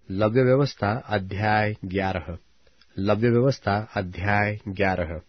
लव्य व्यवस्था अध्याय 11। लव्य व्यवस्था अध्याय 11।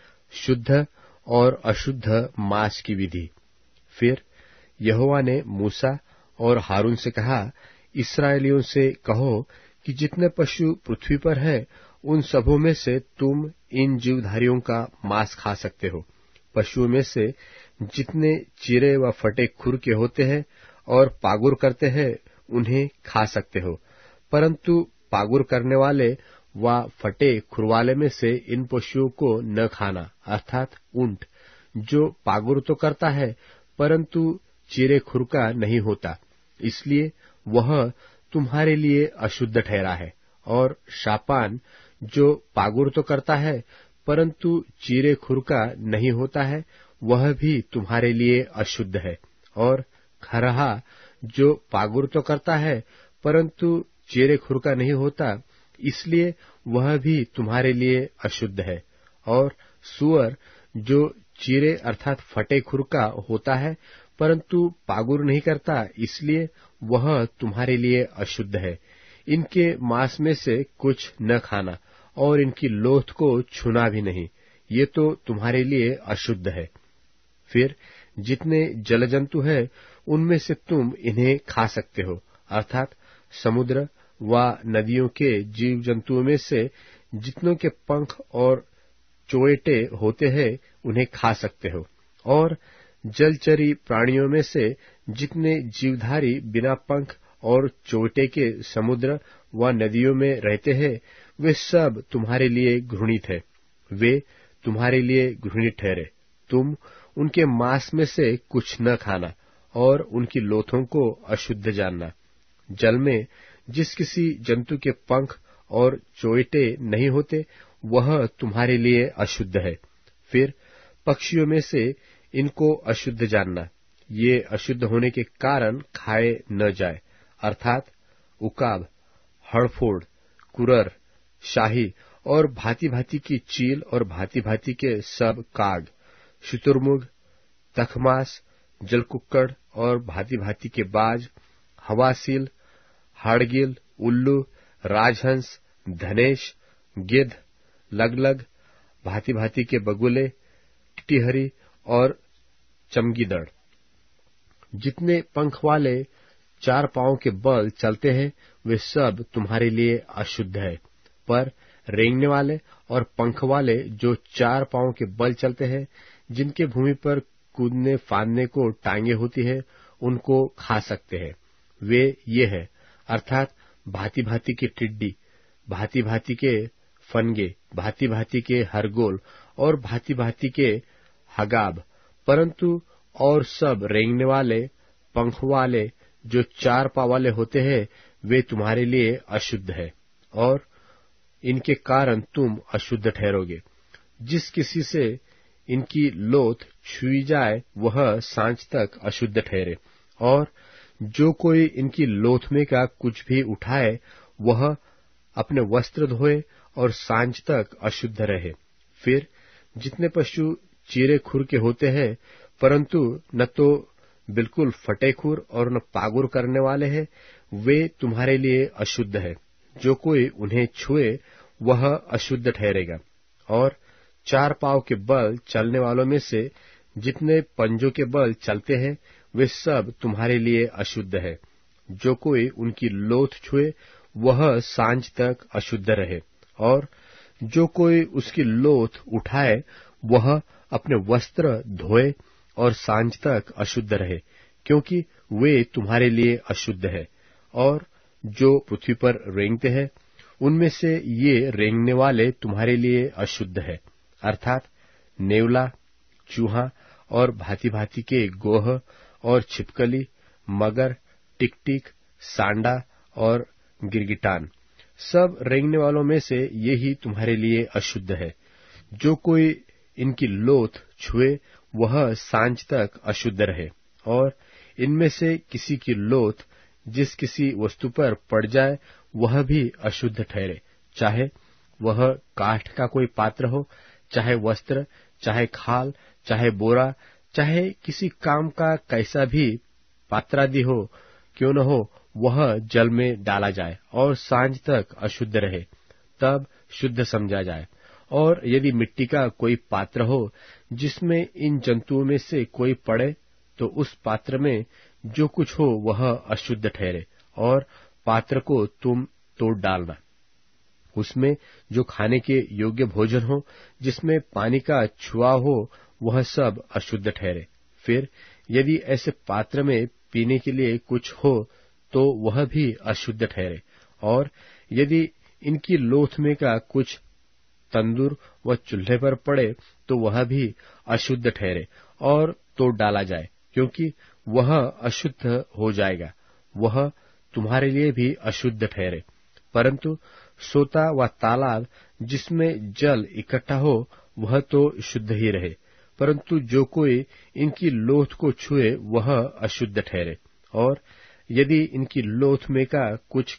शुद्ध और अशुद्ध मांस की विधि। फिर यहोवा ने मूसा और हारून से कहा, इस्राएलियों से कहो कि जितने पशु पृथ्वी पर है उन सबों में से तुम इन जीवधारियों का मांस खा सकते हो। पशुओं में से जितने चिरे व फटे खुर के होते हैं और पागुर करते हैं उन्हें खा सकते हो, परंतु पागुर करने वाले व फटे खुरवाले में से इन पशुओं को न खाना, अर्थात ऊंट, जो पागुर तो करता है परंतु चिरे खुर का नहीं होता, इसलिए वह तुम्हारे लिए अशुद्ध ठहरा है। और शापान, जो पागुर तो करता है परंतु चिरे खुर का नहीं होता है, वह भी तुम्हारे लिए अशुद्ध है। और खरहा, जो पागुर तो करता है परंतु चिरे खुर का नहीं होता, इसलिए वह भी तुम्हारे लिए अशुद्ध है। और सूअर, जो चिरे अर्थात फटे खुर का होता है परंतु पागुर नहीं करता, इसलिए वह तुम्हारे लिए अशुद्ध है। इनके मांस में से कुछ न खाना और इनकी लोथ को छूना भी नहीं, ये तो तुम्हारे लिए अशुद्ध है। फिर जितने जलजंतु हैं उनमें से तुम इन्हें खा सकते हो, अर्थात समुद्र व नदियों के जीव जंतुओं में से जितनों के पंख और चोएटे होते हैं उन्हें खा सकते हो। और जलचरी प्राणियों में से जितने जीवधारी बिना पंख और चोटे के समुद्र व नदियों में रहते हैं वे सब तुम्हारे लिए घृणित है, वे तुम्हारे लिए घृणित ठहरे। तुम उनके मांस में से कुछ न खाना और उनकी लोथों को अशुद्ध जानना। जल में जिस किसी जंतु के पंख और चोइटे नहीं होते वह तुम्हारे लिए अशुद्ध है। फिर पक्षियों में से इनको अशुद्ध जानना, ये अशुद्ध होने के कारण खाए न जाए, अर्थात उकाब, हड़फोड़, कुरर, शाही और भांति भांति की चील और भांति भांति के सब काग, शुतुरमुर्ग, तखमास, जलकुक्कड़ और भांति भांति के बाज, हवासील, हाड़गिल, उल्लू, राजहंस, धनेश, गिद्ध, लगलग, भांति भांति के बगुले, टिहरी और चमगीदड़। जितने पंख वाले 4 पांव के बल चलते हैं वे सब तुम्हारे लिए अशुद्ध है, पर रेंगने वाले और पंख वाले जो 4 पांव के बल चलते हैं, जिनके भूमि पर कूदने फांदने को टांगे होती है, उनको खा सकते हैं। वे ये है, अर्थात भांति भांति की टिड्डी, भांति भांति के फनगे, भांति भांति के हरगोल और भांति भांति के हगाब, परंतु और सब रेंगने वाले पंख वाले जो 4 पांव वाले होते हैं वे तुम्हारे लिए अशुद्ध है, और इनके कारण तुम अशुद्ध ठहरोगे। जिस किसी से इनकी लोथ छुई जाए वह सांझ तक अशुद्ध ठहरे, और जो कोई इनकी लोथ में का कुछ भी उठाए वह अपने वस्त्र धोए और सांझ तक अशुद्ध रहे। फिर जितने पशु चिरे खुर के होते हैं परंतु न तो बिल्कुल फटे खुर और न पागुर करने वाले हैं, वे तुम्हारे लिए अशुद्ध है। जो कोई उन्हें छुए वह अशुद्ध ठहरेगा। और 4 पांव के बल चलने वालों में से जितने पंजों के बल चलते हैं वे सब तुम्हारे लिए अशुद्ध है। जो कोई उनकी लोथ छुए वह सांझ तक अशुद्ध रहे, और जो कोई उसकी लोथ उठाए वह अपने वस्त्र धोए और सांझ तक अशुद्ध रहे, क्योंकि वे तुम्हारे लिए अशुद्ध है। और जो पृथ्वी पर रेंगते हैं उनमें से ये रेंगने वाले तुम्हारे लिए अशुद्ध है, अर्थात नेवला, चूहा और भांति भांति के गोह और छिपकली, मगर, टिकटिक, सांडा और गिरगिटान, सब रेंगने वालों में से ये ही तुम्हारे लिए अशुद्ध है। जो कोई इनकी लोथ छुए वह सांझ तक अशुद्ध रहे। और इनमें से किसी की लोथ जिस किसी वस्तु पर पड़ जाए वह भी अशुद्ध ठहरे, चाहे वह काठ का कोई पात्र हो, चाहे वस्त्र, चाहे खाल, चाहे बोरा, चाहे किसी काम का कैसा भी पात्रादि हो क्यों न हो, वह जल में डाला जाए और सांझ तक अशुद्ध रहे, तब शुद्ध समझा जाए। और यदि मिट्टी का कोई पात्र हो जिसमें इन जंतुओं में से कोई पड़े, तो उस पात्र में जो कुछ हो वह अशुद्ध ठहरे, और पात्र को तुम तोड़ डालना। उसमें जो खाने के योग्य भोजन हो जिसमें पानी का छुआव हो, वह सब अशुद्ध ठहरे। फिर यदि ऐसे पात्र में पीने के लिए कुछ हो तो वह भी अशुद्ध ठहरे। और यदि इनकी लोथ में का कुछ तंदूर व चूल्हे पर पड़े तो वह भी अशुद्ध ठहरे और तोड़ डाला जाए, क्योंकि वह अशुद्ध हो जाएगा, वह तुम्हारे लिए भी अशुद्ध ठहरे। परंतु सोता व तालाब जिसमें जल इकट्ठा हो वह तो शुद्ध ही रहे, परंतु जो कोई इनकी लोथ को छुए वह अशुद्ध ठहरे। और यदि इनकी लोथ में का कुछ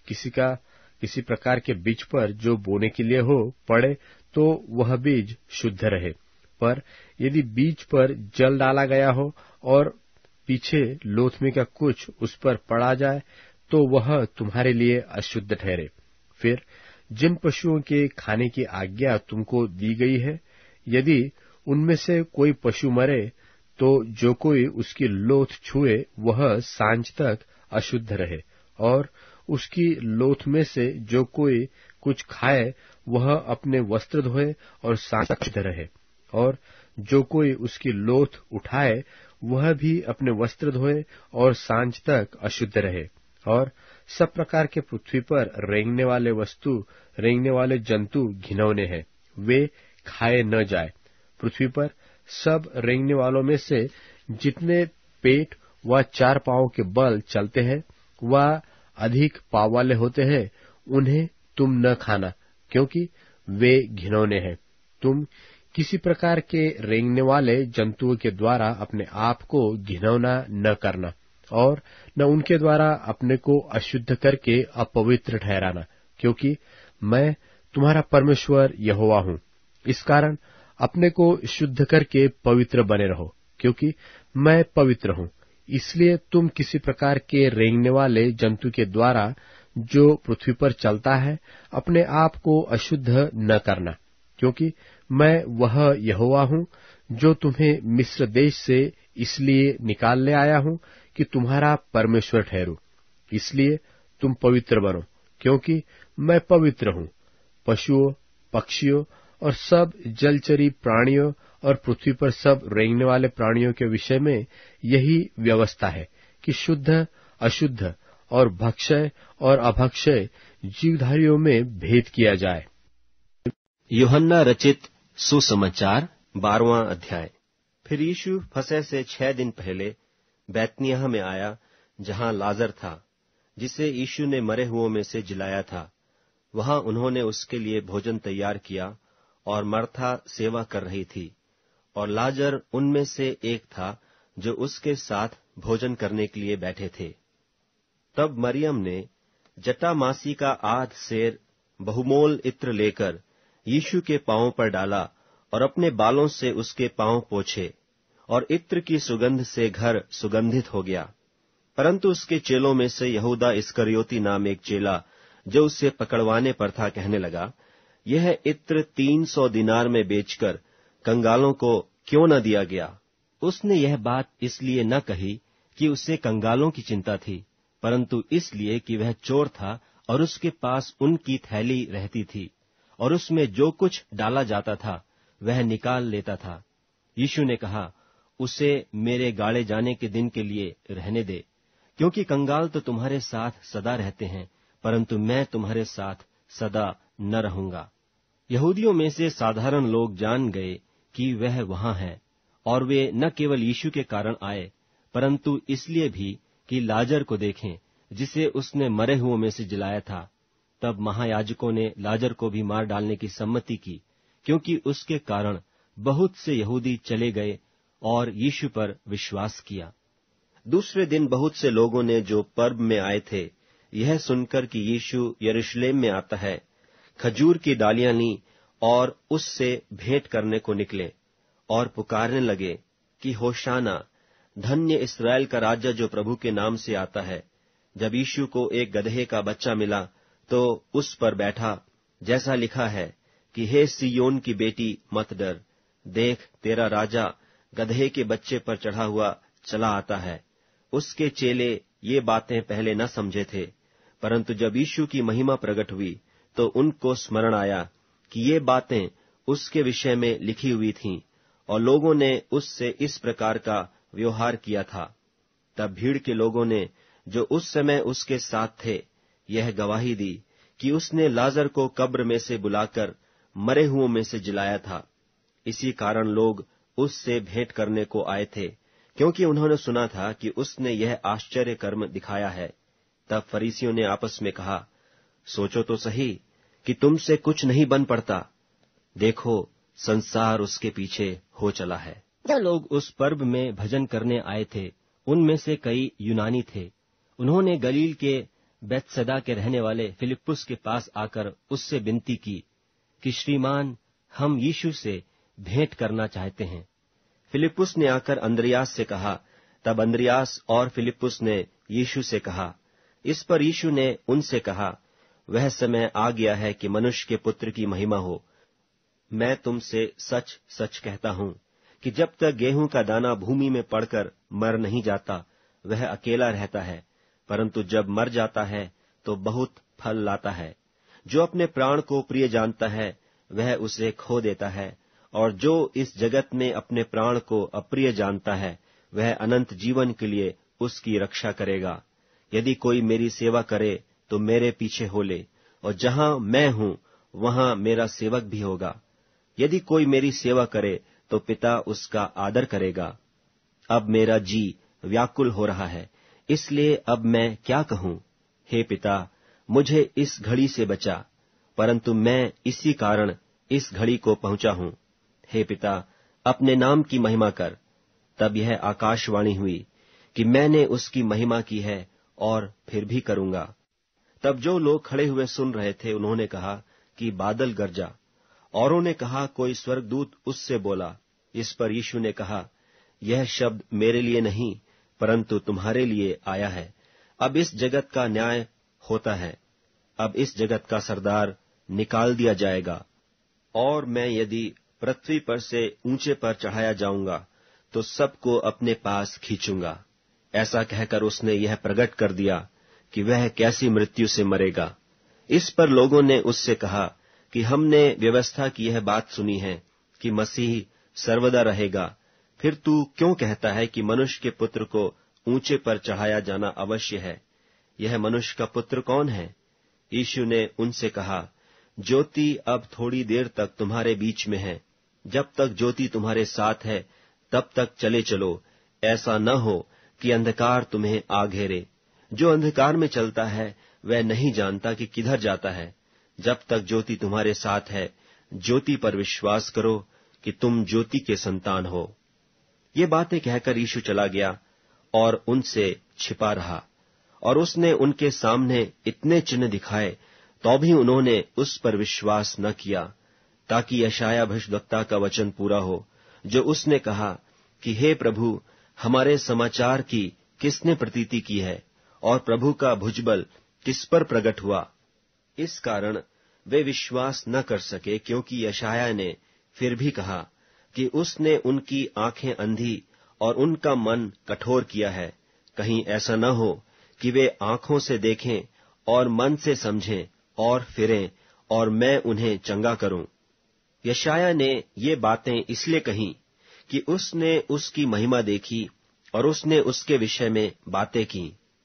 किसी प्रकार के बीज पर जो बोने के लिए हो पड़े तो वह बीज शुद्ध रहे। पर यदि बीज पर जल डाला गया हो और पीछे लोथ में का कुछ उस पर पड़ा जाए तो वह तुम्हारे लिए अशुद्ध ठहरे। फिर जिन पशुओं के खाने की आज्ञा तुमको दी गई है, यदि उनमें से कोई पशु मरे तो जो कोई उसकी लोथ छुए वह सांझ तक अशुद्ध रहे। और उसकी लोथ में से जो कोई कुछ खाए वह अपने वस्त्र धोए और सांझ तक शुद्ध रहे। और जो कोई उसकी लोथ उठाए वह भी अपने वस्त्र धोए और सांझ तक अशुद्ध रहे। और सब प्रकार के पृथ्वी पर रेंगने वाले वस्तु, रेंगने वाले जंतु घिनौने हैं, वे खाए न जाए। पृथ्वी पर सब रेंगने वालों में से जितने पेट व 4 पांव के बल चलते हैं व अधिक पांव वाले होते हैं, उन्हें तुम न खाना, क्योंकि वे घिनौने हैं। तुम किसी प्रकार के रेंगने वाले जंतुओं के द्वारा अपने आप को घिनौना न करना, और न उनके द्वारा अपने को अशुद्ध करके अपवित्र ठहराना, क्योंकि मैं तुम्हारा परमेश्वर यहोवा हूँ। इस कारण अपने को शुद्ध करके पवित्र बने रहो, क्योंकि मैं पवित्र हूँ। इसलिए तुम किसी प्रकार के रेंगने वाले जंतु के द्वारा जो पृथ्वी पर चलता है अपने आप को अशुद्ध न करना, क्योंकि मैं वह यहोवा हूँ जो तुम्हें मिस्र देश से इसलिए निकाल ले आया हूँ कि तुम्हारा परमेश्वर ठहरूं। इसलिए तुम पवित्र बनो, क्योंकि मैं पवित्र हूँ। पशुओं, पक्षियों और सब जलचरी प्राणियों और पृथ्वी पर सब रेंगने वाले प्राणियों के विषय में यही व्यवस्था है कि शुद्ध, अशुद्ध और भक्षय और अभक्षय जीवधारियों में भेद किया जाए। यूहन्ना रचित सुसमाचार 12वां अध्याय। फिर यीशु फसह से 6 दिन पहले बैतनिय्याह में आया, जहां लाजर था, जिसे यीशु ने मरे हुओं में से जिलाया था। वहां उन्होंने उसके लिए भोजन तैयार किया और मर्था सेवा कर रही थी, और लाजर उनमें से एक था जो उसके साथ भोजन करने के लिए बैठे थे। तब मरियम ने जटामासी का आध सेर बहुमोल इत्र लेकर यीशु के पांवों पर डाला और अपने बालों से उसके पांव पोंछे, और इत्र की सुगंध से घर सुगंधित हो गया। परंतु उसके चेलों में से यहूदा इस्करियोती नाम एक चेला, जो उसे पकड़वाने पर था, कहने लगा, यह इत्र 300 दिनार में बेचकर कंगालों को क्यों न दिया गया। उसने यह बात इसलिए न कही कि उसे कंगालों की चिंता थी, परंतु इसलिए कि वह चोर था और उसके पास उनकी थैली रहती थी, और उसमें जो कुछ डाला जाता था वह निकाल लेता था। यीशु ने कहा, उसे मेरे गाड़े जाने के दिन के लिए रहने दे, क्योंकि कंगाल तो तुम्हारे साथ सदा रहते हैं, परंतु मैं तुम्हारे साथ सदा न रहूंगा। यहूदियों में से साधारण लोग जान गए कि वह वहां है, और वे न केवल यीशु के कारण आए, परंतु इसलिए भी कि लाजर को देखें, जिसे उसने मरे हुओं में से जिलाया था। तब महायाजकों ने लाजर को भी मार डालने की सम्मति की, क्योंकि उसके कारण बहुत से यहूदी चले गए और यीशु पर विश्वास किया। दूसरे दिन बहुत से लोगों ने, जो पर्व में आए थे, यह सुनकर कि यीशु यरूशलेम में आता है, खजूर की डालियां ली और उससे भेंट करने को निकले, और पुकारने लगे कि होशाना, धन्य इस्राएल का राजा जो प्रभु के नाम से आता है, जब यीशु को एक गदहे का बच्चा मिला तो उस पर बैठा, जैसा लिखा है कि हे सिय्योन की बेटी मत डर, देख तेरा राजा गदहे के बच्चे पर चढ़ा हुआ चला आता है। उसके चेले ये बातें पहले न समझे थे, परंतु जब यीशु की महिमा प्रकट हुई तो उनको स्मरण आया कि ये बातें उसके विषय में लिखी हुई थीं और लोगों ने उससे इस प्रकार का व्यवहार किया था। तब भीड़ के लोगों ने जो उस समय उसके साथ थे यह गवाही दी कि उसने लाजर को कब्र में से बुलाकर मरे हुओं में से जिलाया था। इसी कारण लोग उससे भेंट करने को आए थे, क्योंकि उन्होंने सुना था कि उसने यह आश्चर्य कर्म दिखाया है। तब फरीसियों ने आपस में कहा, सोचो तो सही कि तुमसे कुछ नहीं बन पड़ता। देखो, संसार उसके पीछे हो चला है। जो लोग उस पर्व में भजन करने आए थे उनमें से कई यूनानी थे। उन्होंने गलील के बैतसैदा के रहने वाले फिलिप्पुस के पास आकर उससे विनती की कि श्रीमान, हम यीशु से भेंट करना चाहते हैं। फिलिप्पुस ने आकर अंद्रियास से कहा। तब अंद्रियास और फिलिप्पुस ने यीशु से कहा। इस पर यीशु ने उनसे कहा, वह समय आ गया है कि मनुष्य के पुत्र की महिमा हो। मैं तुमसे सच सच कहता हूं कि जब तक गेहूं का दाना भूमि में पड़कर मर नहीं जाता वह अकेला रहता है, परंतु जब मर जाता है तो बहुत फल लाता है। जो अपने प्राण को प्रिय जानता है वह उसे खो देता है, और जो इस जगत में अपने प्राण को अप्रिय जानता है वह अनंत जीवन के लिए उसकी रक्षा करेगा। यदि कोई मेरी सेवा करे तो मेरे पीछे हो ले, और जहां मैं हूं वहां मेरा सेवक भी होगा। यदि कोई मेरी सेवा करे तो पिता उसका आदर करेगा। अब मेरा जी व्याकुल हो रहा है, इसलिए अब मैं क्या कहूं? हे पिता, मुझे इस घड़ी से बचा, परंतु मैं इसी कारण इस घड़ी को पहुंचा हूं। हे पिता, अपने नाम की महिमा कर। तब यह आकाशवाणी हुई कि मैंने उसकी महिमा की है और फिर भी करूंगा। तब जो लोग खड़े हुए सुन रहे थे उन्होंने कहा कि बादल गरजा। औरों ने कहा कोई स्वर्गदूत उससे बोला। इस पर यीशु ने कहा, यह शब्द मेरे लिए नहीं परंतु तुम्हारे लिए आया है। अब इस जगत का न्याय होता है। अब इस जगत का सरदार निकाल दिया जाएगा, और मैं यदि पृथ्वी पर से ऊंचे पर चढ़ाया जाऊंगा तो सबको अपने पास खींचूंगा। ऐसा कहकर उसने यह प्रकट कर दिया कि वह कैसी मृत्यु से मरेगा। इस पर लोगों ने उससे कहा कि हमने व्यवस्था की यह बात सुनी है कि मसीह सर्वदा रहेगा, फिर तू क्यों कहता है कि मनुष्य के पुत्र को ऊंचे पर चढ़ाया जाना अवश्य है? यह मनुष्य का पुत्र कौन है? यीशु ने उनसे कहा, ज्योति अब थोड़ी देर तक तुम्हारे बीच में है। जब तक ज्योति तुम्हारे साथ है तब तक चले चलो, ऐसा न हो कि अंधकार तुम्हें आ घेरे। जो अंधकार में चलता है वह नहीं जानता कि किधर जाता है। जब तक ज्योति तुम्हारे साथ है, ज्योति पर विश्वास करो कि तुम ज्योति के संतान हो। ये बातें कहकर यीशु चला गया और उनसे छिपा रहा, और उसने उनके सामने इतने चिन्ह दिखाए तो भी उन्होंने उस पर विश्वास न किया, ताकि यशायाह भविष्यद्वक्ता का वचन पूरा हो, जो उसने कहा कि हे प्रभु, हमारे समाचार की किसने प्रतीति की है, और प्रभु का भुजबल किस पर प्रकट हुआ। इस कारण वे विश्वास न कर सके, क्योंकि यशायाह ने फिर भी कहा कि उसने उनकी आंखें अंधी और उनका मन कठोर किया है। कहीं ऐसा न हो कि वे आंखों से देखें और मन से समझें और फिरें, और मैं उन्हें चंगा करूं। यशायाह ने ये बातें इसलिए कहीं कि उसने उसकी महिमा देखी और उसने उसके विषय में बातें की।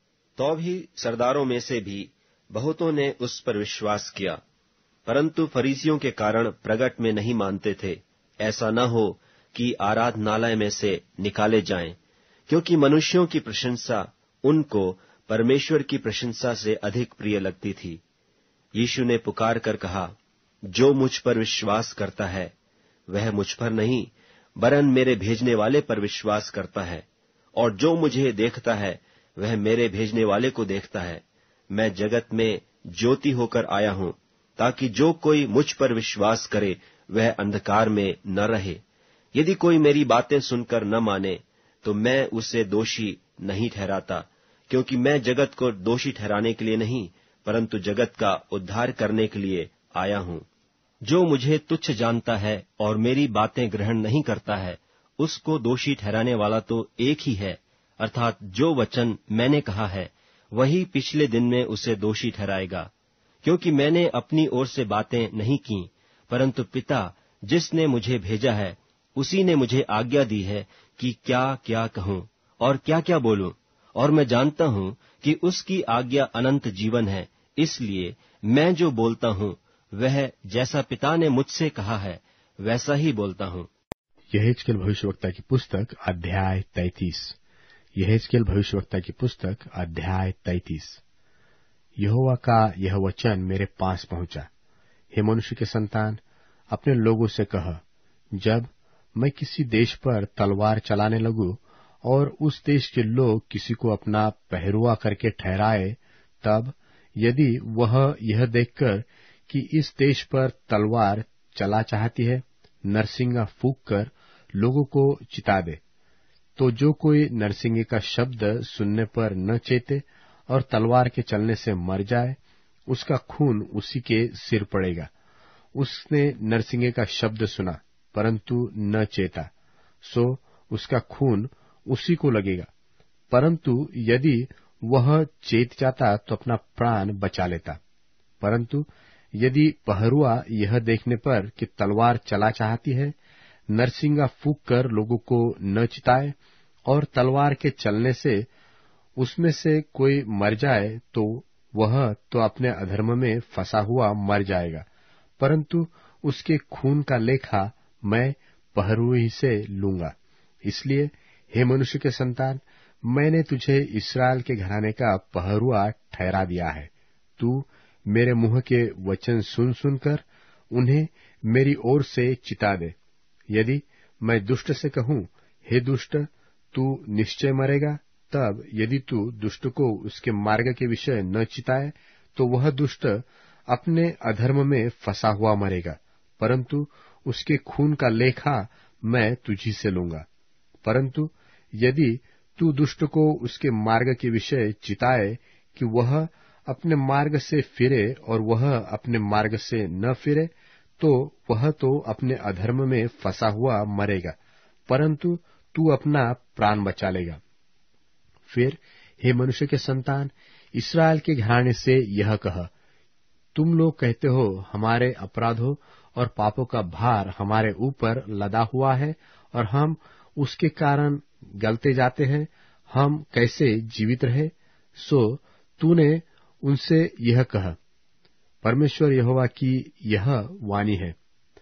तो भी सरदारों में से भी बहुतों ने उस पर विश्वास किया, परंतु फरीसियों के कारण प्रगट में नहीं मानते थे, ऐसा न हो कि आराधनालय में से निकाले जाएं, क्योंकि मनुष्यों की प्रशंसा उनको परमेश्वर की प्रशंसा से अधिक प्रिय लगती थी। यीशु ने पुकार कर कहा, जो मुझ पर विश्वास करता है वह मुझ पर नहीं वरन मेरे भेजने वाले पर विश्वास करता है, और जो मुझे देखता है वह मेरे भेजने वाले को देखता है। मैं जगत में ज्योति होकर आया हूं, ताकि जो कोई मुझ पर विश्वास करे वह अंधकार में न रहे। यदि कोई मेरी बातें सुनकर न माने तो मैं उसे दोषी नहीं ठहराता, क्योंकि मैं जगत को दोषी ठहराने के लिए नहीं, परंतु जगत का उद्धार करने के लिए आया हूँ। जो मुझे तुच्छ जानता है और मेरी बातें ग्रहण नहीं करता है, उसको दोषी ठहराने वाला तो एक ही है, अर्थात जो वचन मैंने कहा है वही पिछले दिन में उसे दोषी ठहराएगा। क्योंकि मैंने अपनी ओर से बातें नहीं की, परंतु पिता जिसने मुझे भेजा है उसी ने मुझे आज्ञा दी है कि क्या क्या कहूँ और क्या क्या बोलूं। और मैं जानता हूँ कि उसकी आज्ञा अनंत जीवन है, इसलिए मैं जो बोलता हूँ वह जैसा पिता ने मुझसे कहा है वैसा ही बोलता हूँ। यहेजकेल भविष्यवक्ता की पुस्तक अध्याय 33। यहेजकेल भविष्यवक्ता की पुस्तक अध्याय 33। यहोवा का यह वचन मेरे पास पहुंचा, हे मनुष्य के संतान, अपने लोगों से कह, जब मैं किसी देश पर तलवार चलाने लगूं और उस देश के लोग किसी को अपना पहरुआ करके ठहराए, तब यदि वह यह देखकर कि इस देश पर तलवार चला चाहती है, नरसिंगा फूंक कर लोगों को चिता दे, तो जो कोई नरसिंगे का शब्द सुनने पर न चेते और तलवार के चलने से मर जाए, उसका खून उसी के सिर पड़ेगा। उसने नरसिंगे का शब्द सुना परंतु न चेता, सो उसका खून उसी को लगेगा। परंतु यदि वह चेत जाता तो अपना प्राण बचा लेता। परंतु यदि पहरुआ यह देखने पर कि तलवार चला चाहती है, नरसिंगा फूंक कर लोगों को न चिताए और तलवार के चलने से उसमें से कोई मर जाए, तो वह तो अपने अधर्म में फंसा हुआ मर जाएगा, परंतु उसके खून का लेखा मैं पहरुए से लूंगा। इसलिए हे मनुष्य के संतान, मैंने तुझे इस्राएल के घराने का पहरुआ ठहरा दिया है। तू मेरे मुंह के वचन सुन सुनकर उन्हें मेरी ओर से चिता दे। यदि मैं दुष्ट से कहूं, हे दुष्ट, तू निश्चय मरेगा, तब यदि तू दुष्ट को उसके मार्ग के विषय न चिताए, तो वह दुष्ट अपने अधर्म में फंसा हुआ मरेगा, परंतु उसके खून का लेखा मैं तुझी से लूंगा। परंतु यदि तू दुष्ट को उसके मार्ग के विषय चिताए कि वह अपने मार्ग से फिरे और वह अपने मार्ग से न फिरे, तो वह तो अपने अधर्म में फंसा हुआ मरेगा, परंतु तू अपना प्राण बचा लेगा। फिर हे मनुष्य के संतान, इस्राएल के घराने से यह कह, तुम लोग कहते हो, हमारे अपराधों और पापों का भार हमारे ऊपर लदा हुआ है और हम उसके कारण गलते जाते हैं, हम कैसे जीवित रहे। सो तूने उनसे यह कह, परमेश्वर यहोवा की यह वाणी है,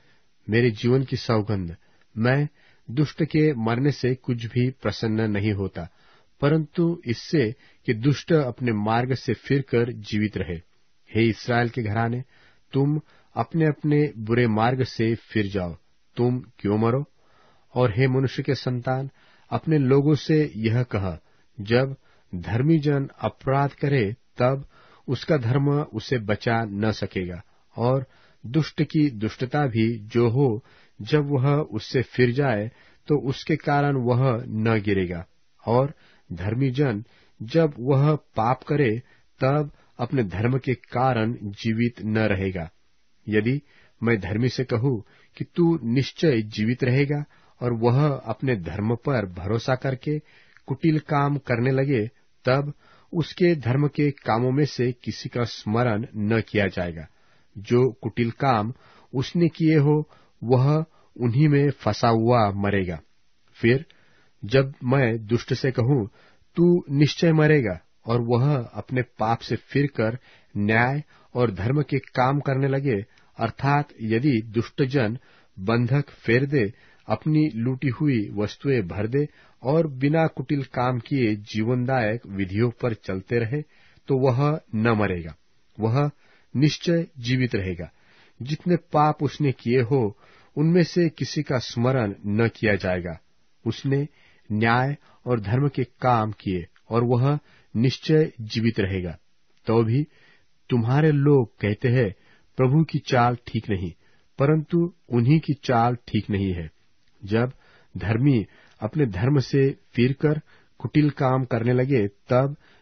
मेरे जीवन की सौगंध, मैं दुष्ट के मरने से कुछ भी प्रसन्न नहीं होता, परंतु इससे कि दुष्ट अपने मार्ग से फिरकर जीवित रहे। हे इस्राएल के घराने, तुम अपने अपने बुरे मार्ग से फिर जाओ, तुम क्यों मरो। और हे मनुष्य के संतान, अपने लोगों से यह कह, जब धर्मी जन अपराध करे, तब उसका धर्म उसे बचा न सकेगा, और दुष्ट की दुष्टता भी जो हो, जब वह उससे फिर जाए, तो उसके कारण वह न गिरेगा। और धर्मी जन जब वह पाप करे, तब अपने धर्म के कारण जीवित न रहेगा। यदि मैं धर्मी से कहूं कि तू निश्चय जीवित रहेगा, और वह अपने धर्म पर भरोसा करके कुटिल काम करने लगे, तब उसके धर्म के कामों में से किसी का स्मरण न किया जाएगा। जो कुटिल काम उसने किए हो, वह उन्हीं में फंसा हुआ मरेगा। फिर जब मैं दुष्ट से कहूं, तू निश्चय मरेगा, और वह अपने पाप से फिरकर न्याय और धर्म के काम करने लगे, अर्थात यदि दुष्टजन बंधक फेर दे, अपनी लूटी हुई वस्तुएं भर दे और बिना कुटिल काम किए जीवनदायक विधियों पर चलते रहे, तो वह न मरेगा, वह निश्चय जीवित रहेगा। जितने पाप उसने किए हो, उनमें से किसी का स्मरण न किया जाएगा। उसने न्याय और धर्म के काम किए, और वह निश्चय जीवित रहेगा। तो भी तुम्हारे लोग कहते हैं, प्रभु की चाल ठीक नहीं, परंतु उन्हीं की चाल ठीक नहीं है। जब धर्मी अपने धर्म से फिरकर कुटिल काम करने लगे, तब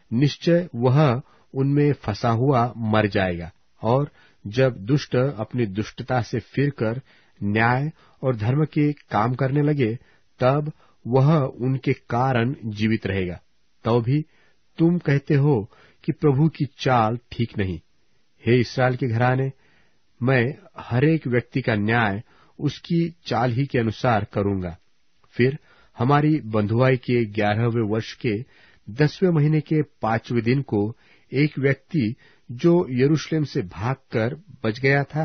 निश्चय वह उनमें फंसा हुआ मर जाएगा। और जब दुष्ट अपनी दुष्टता से फिरकर न्याय और धर्म के काम करने लगे, तब वह उनके कारण जीवित रहेगा। तो भी तुम कहते हो कि प्रभु की चाल ठीक नहीं। हे इस्राएल के घराने, मैं हरेक व्यक्ति का न्याय उसकी चाल ही के अनुसार करूंगा। फिर हमारी बंधुआई के 11वें वर्ष के 10वें महीने के 5वें दिन को एक व्यक्ति जो यरूशलेम से भागकर बच गया था,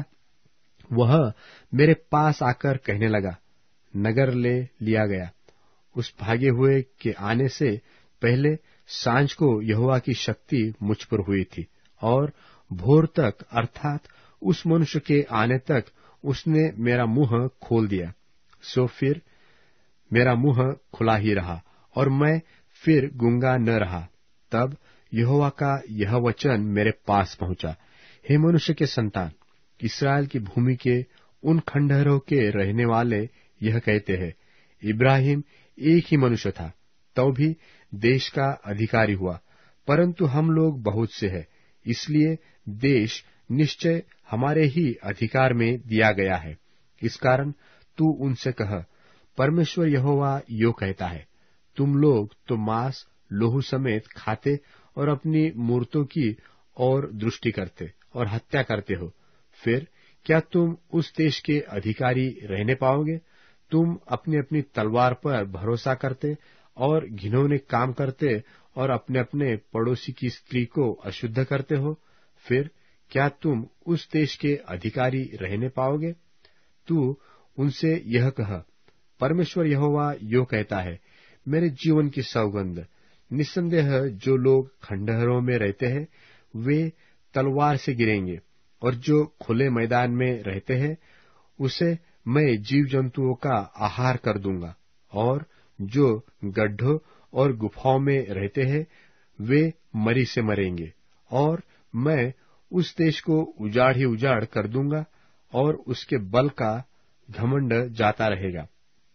वह मेरे पास आकर कहने लगा, नगर ले लिया गया। उस भागे हुए के आने से पहले सांझ को यहोवा की शक्ति मुझ पर हुई थी, और भोर तक अर्थात उस मनुष्य के आने तक उसने मेरा मुंह खोल दिया। सो फिर मेरा मुंह खुला ही रहा और मैं फिर गूंगा न रहा। तब यहोवा का यह वचन मेरे पास पहुंचा, हे मनुष्य के संतान, इस्राएल की भूमि के उन खंडहरों के रहने वाले यह कहते हैं, इब्राहिम एक ही मनुष्य था, तो भी देश का अधिकारी हुआ, परंतु हम लोग बहुत से हैं, इसलिए देश निश्चय हमारे ही अधिकार में दिया गया है। इस कारण तू उनसे कह, परमेश्वर यहोवा यो कहता है, तुम लोग तो मांस लोहू समेत खाते और अपनी मूर्तों की और दृष्टि करते और हत्या करते हो। फिर क्या तुम उस देश के अधिकारी रहने पाओगे? तुम अपनी अपनी तलवार पर भरोसा करते और घिनौने काम करते और अपने अपने पड़ोसी की स्त्री को अशुद्ध करते हो। फिर क्या तुम उस देश के अधिकारी रहने पाओगे? तू उनसे यह कह, परमेश्वर यहोवा यो कहता है, मेरे जीवन की सौगंध, निस्संदेह जो लोग खंडहरों में रहते हैं वे तलवार से गिरेंगे, और जो खुले मैदान में रहते हैं उसे मैं जीव जंतुओं का आहार कर दूंगा, और जो गड्ढों और गुफाओं में रहते हैं वे मरी से मरेंगे। और मैं उस देश को उजाड़ ही उजाड़ कर दूंगा, और उसके बल का घमंड जाता रहेगा।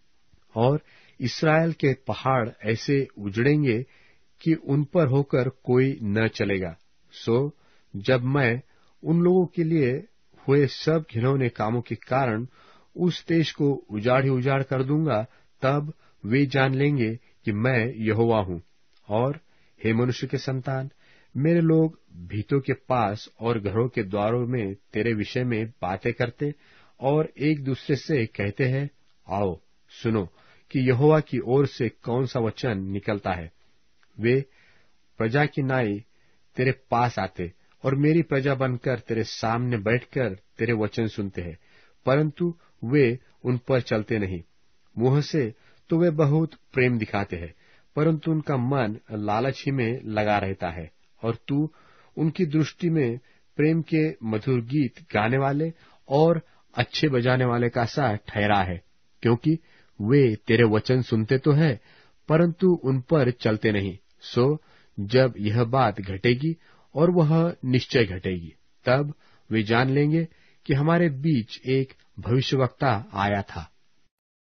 और इस्राएल के पहाड़ ऐसे उजड़ेंगे कि उन पर होकर कोई न चलेगा। सो जब मैं उन लोगों के लिए हुए सब घिनौने कामों के कारण उस देश को उजाड़ ही उजाड़ कर दूंगा, तब वे जान लेंगे कि मैं यहोवा हूं। और हे मनुष्य के संतान, मेरे लोग भीतों के पास और घरों के द्वारों में तेरे विषय में बातें करते और एक दूसरे से कहते हैं, आओ सुनो कि यहोवा की ओर से कौन सा वचन निकलता है। वे प्रजा की नाई तेरे पास आते और मेरी प्रजा बनकर तेरे सामने बैठकर तेरे वचन सुनते हैं, परंतु वे उन पर चलते नहीं। मुंह से तो वे बहुत प्रेम दिखाते हैं, परंतु उनका मन लालच ही में लगा रहता है। और तू उनकी दृष्टि में प्रेम के मधुर गीत गाने वाले और अच्छे बजाने वाले का सा ठहरा है, क्योंकि वे तेरे वचन सुनते तो है, परंतु उन पर चलते नहीं। सो जब यह बात घटेगी, और वह निश्चय घटेगी, तब वे जान लेंगे कि हमारे बीच एक भविष्यवक्ता आया था।